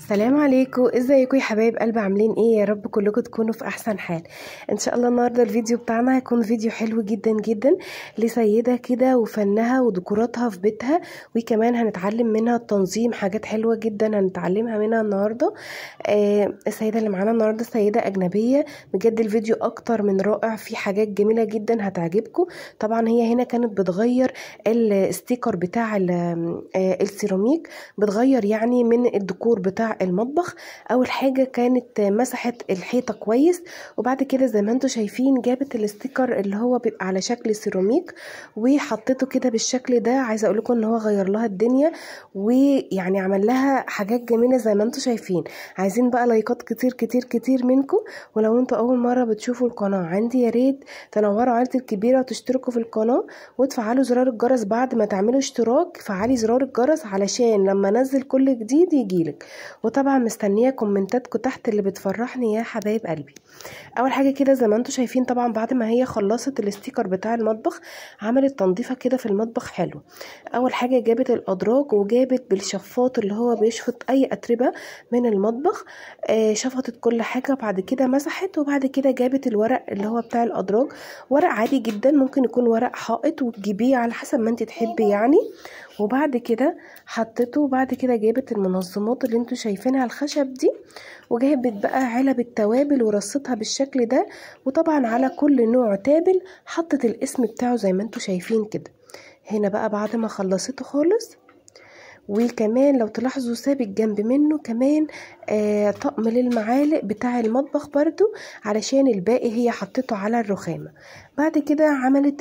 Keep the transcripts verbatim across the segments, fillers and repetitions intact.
السلام عليكم، ازيكم يا حبايب قلب؟ عاملين ايه؟ يا رب كلكم تكونوا في احسن حال ان شاء الله. النهارده الفيديو بتاعنا هيكون فيديو حلو جدا جدا لسيده كده وفنها وديكوراتها في بيتها، وكمان هنتعلم منها التنظيم، حاجات حلوه جدا هنتعلمها منها النهارده. آه السيده اللي معانا النهارده سيده اجنبيه، بجد الفيديو اكتر من رائع، في حاجات جميله جدا هتعجبكم. طبعا هي هنا كانت بتغير الستيكر بتاع السيراميك، بتغير يعني من الديكور بتاع المطبخ. اول حاجه كانت مسحت الحيطه كويس، وبعد كده زي ما انتم شايفين جابت الاستيكر اللي هو بيبقى على شكل سيراميك وحطيته كده بالشكل ده. عايزه اقول لكم ان هو غير لها الدنيا، ويعني عمل لها حاجات جميله زي ما انتم شايفين. عايزين بقى لايكات كتير كتير كتير منكم، ولو انتوا اول مره بتشوفوا القناه عندي يا ريت تنوروا عيلتي الكبيره وتشتركوا في القناه وتفعلوا زرار الجرس. بعد ما تعملوا اشتراك فعلي زرار الجرس علشان لما انزل كل جديد يجيلك. وطبعا مستنيه كومنتاتكم تحت اللي بتفرحني يا حبايب قلبي. اول حاجه كده زي ما انتم شايفين، طبعا بعد ما هي خلصت الاستيكر بتاع المطبخ عملت تنظيفه كده في المطبخ حلو. اول حاجه جابت الادراج وجابت بالشفاط اللي هو بيشفط اي اتربه من المطبخ، آه شفطت كل حاجه، وبعد كده مسحت، وبعد كده جابت الورق اللي هو بتاع الادراج، ورق عادي جدا ممكن يكون ورق حائط وتجيبيه على حسب ما انت تحبي يعني. وبعد كده حطيته، وبعد كده جابت المنظمات اللي انتوا شايفينها الخشب دي، وجابت بقى علب التوابل ورصتها بالشكل ده. وطبعا على كل نوع تابل حطت الاسم بتاعه زي ما انتوا شايفين كده. هنا بقى بعد ما خلصته خالص، وكمان لو تلاحظوا سابت جنب منه كمان آه طقم للمعالق بتاع المطبخ برضو، علشان الباقي هي حطته على الرخامة. بعد كده عملت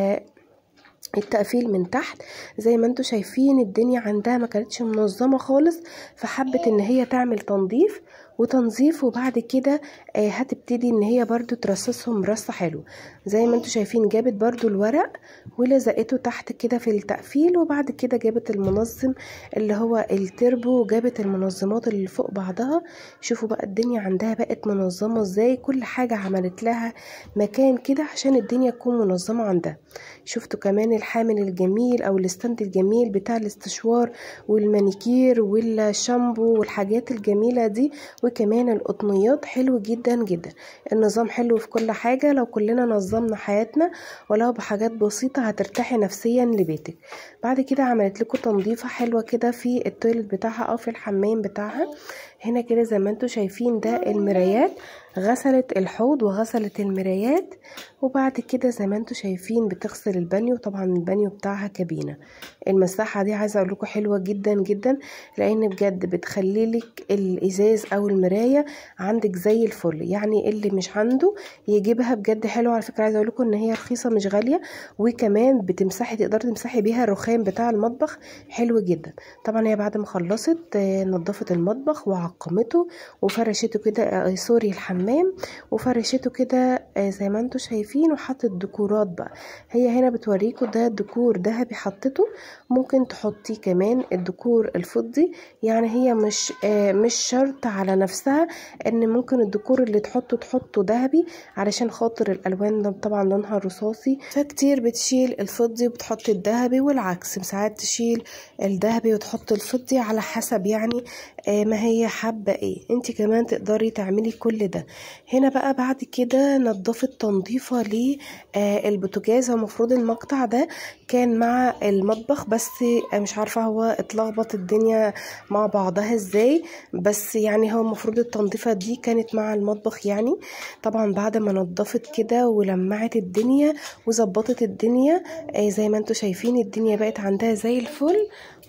التقفيل من تحت زي ما انتوا شايفين. الدنيا عندها ما كانتش منظمة خالص، فحبت ان هي تعمل تنظيف وتنظيف، وبعد كده آه هتبتدي ان هي برضو ترصصهم رصة حلو زي ما انتوا شايفين. جابت برضو الورق ولزقته تحت كده في التقفيل، وبعد كده جابت المنظم اللي هو التربو، وجابت المنظمات اللي فوق بعضها. شوفوا بقى الدنيا عندها بقت منظمة ازاي، كل حاجة عملت لها مكان كده عشان الدنيا تكون منظمة عندها. شفتوا كمان الحامل الجميل او الستاند الجميل بتاع الاستشوار والمانيكير والشامبو والحاجات الجميلة دي، وكمان القطنيات. حلو جدا جدا، النظام حلو في كل حاجة. لو كلنا نظمنا حياتنا ولو بحاجات بسيطة هترتاحي نفسيا لبيتك. بعد كده عملت لكم تنظيفة حلوة كده في التويلت بتاعها او في الحمام بتاعها. هنا كده زي ما انتوا شايفين ده المرايات، غسلت الحوض وغسلت المرايات، وبعد كده زي ما انتوا شايفين بتغسل البانيو. طبعا البانيو بتاعها كابينة. المساحة دي عايزة اقول لكم حلوة جدا جدا، لان بجد بتخلي لك الازاز او المراية عندك زي الفل، يعني اللي مش عنده يجيبها بجد حلوة. على فكرة عايزة اقول لكم ان هي رخيصة مش غالية، وكمان بتمسحي تقدري تمسحي بيها الرخام بتاع المطبخ. حلو جدا. طبعا هي بعد ما خلصت نظفت المطبخ وعقمته وفرشته كده، آه سوري الحمام، وفرشته كده آه زي ما انتوا شايفين، وحطت ديكورات بقى. هي هنا بتوريكم ده ديكور ذهبي حطته، ممكن تحطيه كمان الديكور الفضي، يعني هي مش آه مش شرط على نفسها ان ممكن الديكور اللي تحطه تحطه ذهبي، علشان خاطر الالوان طبعا لونها رصاصي، فكتير بتشيل الفضي وبتحط الذهبي، والعكس ساعات تشيل الذهبي وتحط الفضي على حسب يعني آه ما هي حابه ايه. انت كمان تقدري تعملي كل ده. هنا بقى بعد كده نضفت تنظيفه للبوتاجاز. هو المفروض المقطع ده كان مع المطبخ، بس مش عارفه هو اتلخبط الدنيا مع بعضها ازاي، بس يعني هو المفروض التنظيفه دي كانت مع المطبخ يعني. طبعا بعد ما نضفت كده ولمعت الدنيا وظبطت الدنيا آه زي ما انتوا شايفين الدنيا بقت عندها زي الفل،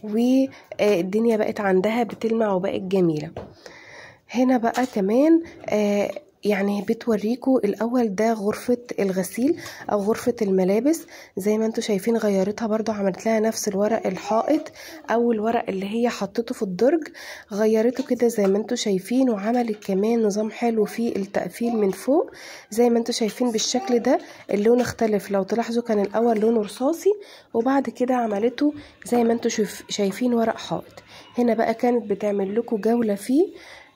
والدنيا بقت عندها بتلمع وبقت جميله. هنا بقى كمان آه يعني بتوريكوا الاول ده غرفة الغسيل او غرفة الملابس. زي ما انتوا شايفين غيرتها برضو، عملت لها نفس الورق الحائط او الورق اللي هي حطته في الدرج، غيرته كده زي ما انتوا شايفين، وعملت كمان نظام حلو في التقفيل من فوق زي ما انتوا شايفين بالشكل ده. اللون اختلف، لو تلاحظوا كان الاول لونه رصاصي، وبعد كده عملته زي ما انتوا شايفين ورق حائط. هنا بقى كانت بتعمل لكم جولة فيه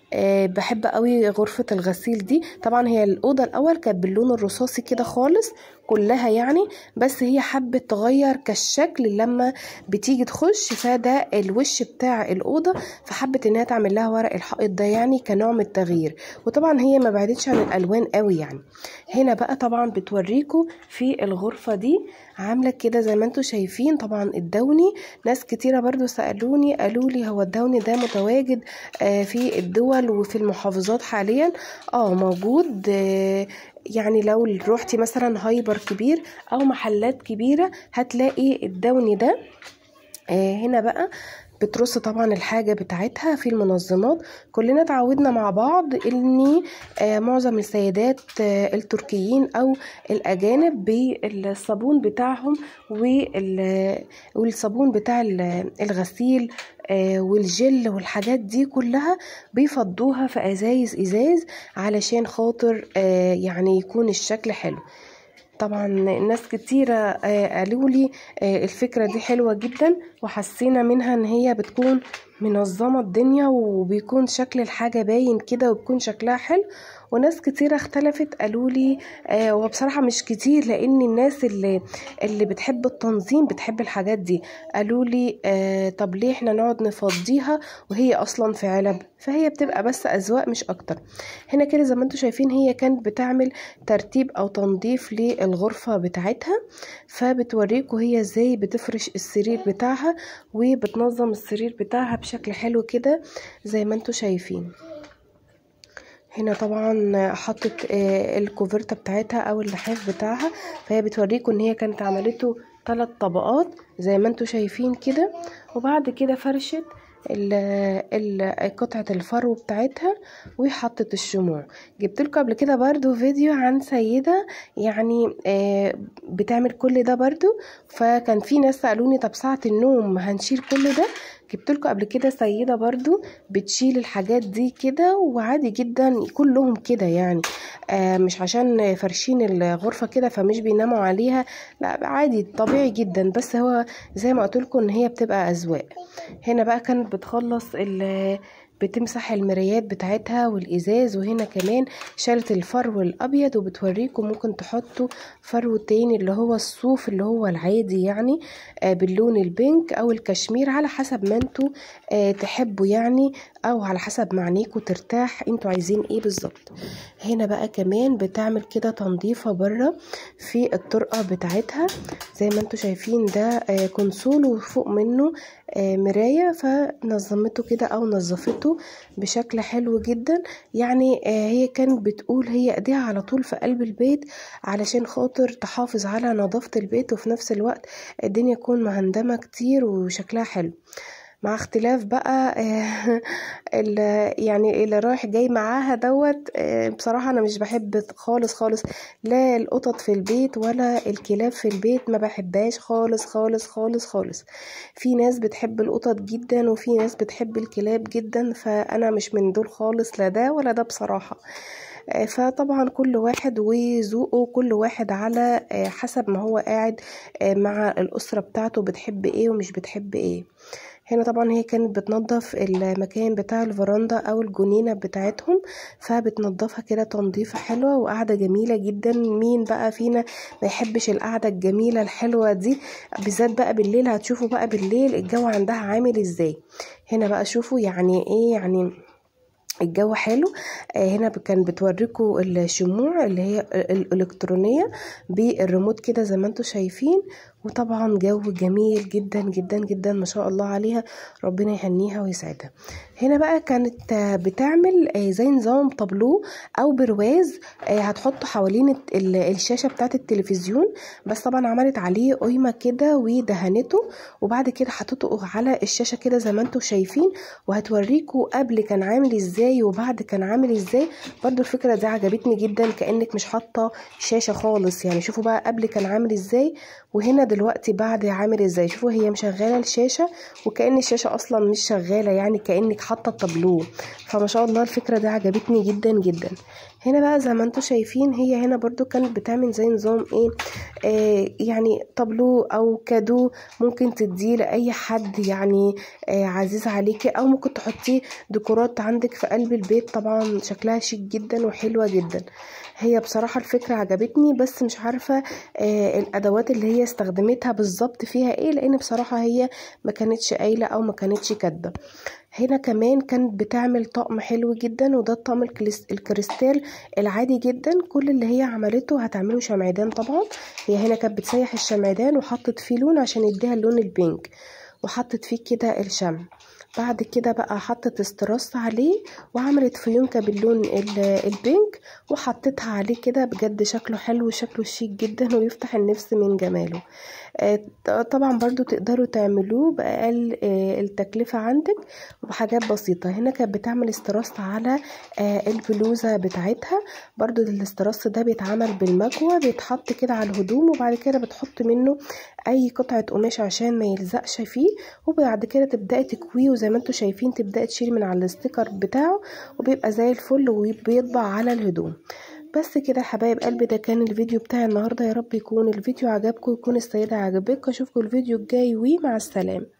أه بحب قوي غرفة الغسيل دي. طبعا هي الأوضة الأول كانت باللون الرصاصي كده خالص كلها يعني، بس هي حبت تغير كالشكل لما بتيجي تخش، فده الوش بتاع الأوضة، فحبت انها تعمل لها ورق الحائط ده يعني كنوع من التغيير. وطبعا هي ما بعدتش عن الألوان قوي يعني. هنا بقى طبعا بتوريكم في الغرفة دي عاملة كده زي ما انتوا شايفين. طبعا الدوني ناس كتيرة برضو سألوني قالوا لي هو الدوني ده متواجد آه في الدول وفي المحافظات حاليا؟ اه موجود. آه يعني لو روحتي مثلا هايبر كبير او محلات كبيرة هتلاقي الدوني ده. آه هنا بقى بترص طبعا الحاجة بتاعتها في المنظمات. كلنا اتعودنا مع بعض ان آه معظم السيدات آه التركيين او الاجانب بالصابون بتاعهم والصابون بتاع الغسيل آه والجل والحاجات دي كلها بيفضوها في ازايز ازاز علشان خاطر آه يعني يكون الشكل حلو. طبعا ناس كتيرة قالوا لي الفكرة دي حلوة جدا، وحسينا منها ان هي بتكون منظمة الدنيا وبيكون شكل الحاجة باين كده وبيكون شكلها حلو. وناس كتيرة اختلفت قالوا لي آه وبصراحة مش كتير، لان الناس اللي اللي بتحب التنظيم بتحب الحاجات دي قالوا لي آه طب ليه احنا نقعد نفضيها وهي اصلا في علب؟ فهي بتبقى بس اذواق مش اكتر. هنا كده زي ما انتم شايفين هي كانت بتعمل ترتيب او تنظيف للغرفة بتاعتها، فبتوريكوا هي ازاي بتفرش السرير بتاعها وبتنظم السرير بتاعها بشكل حلو كده زي ما انتم شايفين. هنا طبعا حطت الكوفرتة بتاعتها او اللحاف بتاعها، فهي بتوريكوا ان هي كانت عملته ثلاث طبقات زي ما انتم شايفين كده. وبعد كده فرشت قطعة الفرو بتاعتها وحطت الشموع. جبت لكم قبل كده برضو فيديو عن سيدة يعني بتعمل كل ده برضو، فكان في ناس سألوني طب ساعة النوم هنشيل كل ده؟ جبت لكم قبل كده سيدة برضو بتشيل الحاجات دي كده وعادي جدا كلهم كده يعني، آه مش عشان فرشين الغرفة كده فمش بيناموا عليها، لا عادي طبيعي جدا، بس هو زي ما قلت لكم ان هي بتبقى اذواق. هنا بقى كانت بتخلص بتمسح المرايات بتاعتها والازاز، وهنا كمان شالت الفرو الابيض وبتوريكم ممكن تحطوا فرو تاني اللي هو الصوف اللي هو العادي يعني آه باللون البينك او الكشمير على حسب ما انتوا آه تحبوا يعني، او على حسب ما عينيكوا ترتاح انتوا عايزين ايه بالظبط. هنا بقى كمان بتعمل كده تنظيفه بره في الطرقه بتاعتها زي ما انتوا شايفين ده آه كونسول وفوق منه آه مرايه، فنظمته كده او نظفته بشكل حلو جدا يعني. آه هي كانت بتقول هي ايديها على طول في قلب البيت علشان خاطر تحافظ على نظافه البيت وفي نفس الوقت الدنيا تكون مهندمه كتير وشكلها حلو، مع اختلاف بقى اللي يعني اللي رايح جاي معاها دوت. بصراحة انا مش بحب خالص خالص لا القطط في البيت ولا الكلاب في البيت، ما بحبهاش خالص خالص خالص خالص. في ناس بتحب القطط جدا وفي ناس بتحب الكلاب جدا، فانا مش من دول خالص، لا ده ولا ده بصراحة. فطبعا كل واحد وذوقه، كل واحد على حسب ما هو قاعد مع الأسرة بتاعته بتحب ايه ومش بتحب ايه. هنا طبعا هي كانت بتنظف المكان بتاع الفراندا او الجنينة بتاعتهم، فبتنظفها كده تنظيفة حلوة وقعدة جميلة جدا. مين بقى فينا ما يحبش القعدة الجميلة الحلوة دي، بالذات بقى بالليل. هتشوفوا بقى بالليل الجو عندها عامل ازاي. هنا بقى شوفوا يعني ايه يعني الجو حلو. آه هنا كان بتوريكوا الشموع اللي هي الالكترونيه بالريموت كده زي ما انتم شايفين، وطبعا جو جميل جدا جدا جدا ما شاء الله عليها، ربنا يهنيها ويسعدها. هنا بقى كانت بتعمل زي نظام طابلو او برواز هتحطه حوالين الشاشه بتاعه التلفزيون، بس طبعا عملت عليه قيمه كده ودهنته وبعد كده حطته على الشاشه كده زي ما انتم شايفين، وهتوريكوا قبل كان عامل ازاي وبعد كان عامل ازاي. برضو الفكره دي عجبتني جدا، كانك مش حاطه شاشه خالص يعني. شوفوا بقى قبل كان عامل ازاي وهنا دلوقتي بعد عامل ازاي، شوفوا هي مشغله الشاشه وكأن الشاشه اصلا مش شغاله، يعني كأنك حاطه التابلو. فما شاء الله الفكره دي عجبتني جدا جدا. هنا بقى زي ما انتم شايفين هي هنا برضو كانت بتعمل زي نظام ايه آه يعني طابلو او كادو، ممكن تديه لاي حد يعني آه عزيز عليكي، او ممكن تحطيه ديكورات عندك في قلب البيت. طبعا شكلها شيك جدا وحلوه جدا. هي بصراحة الفكرة عجبتني، بس مش عارفة آه الادوات اللي هي استخدمتها بالظبط فيها ايه، لان بصراحة هي ما كانتش قايلة او ما كانتش كاتبة. هنا كمان كانت بتعمل طقم حلو جدا، وده الطقم الكريستال العادي جدا. كل اللي هي عملته هتعمله شمعدان. طبعا هي هنا كانت بتسيح الشمعدان وحطت فيه لون عشان يديها اللون البينك، وحطت فيه كده الشمع. بعد كده بقى حطت استراس عليه وعملت فيونكة باللون البينك وحطيتها عليه كده. بجد شكله حلو وشكله شيك جدا ويفتح النفس من جماله. طبعا برضو تقدروا تعملوه بأقل التكلفة عندك وبحاجات بسيطة. هنا كانت بتعمل استراس على البلوزة بتاعتها. برضو الاستراس ده بيتعمل بالمكوى، بيتحط كده على الهدوم، وبعد كده بتحط منه اي قطعة قماش عشان ما يلزقش فيه، وبعد كده تبدأي تكويه. وزي ما انتم شايفين تبدأي تشيلي من على الاستيكر بتاعه وبيبقى زي الفل وبيطبع على الهدوم. بس كده يا حبايب قلبي، ده كان الفيديو بتاع النهارده. يا رب يكون الفيديو عجبكم، يكون السيدة عجبك. اشوفكم الفيديو الجاي، ومع السلامة.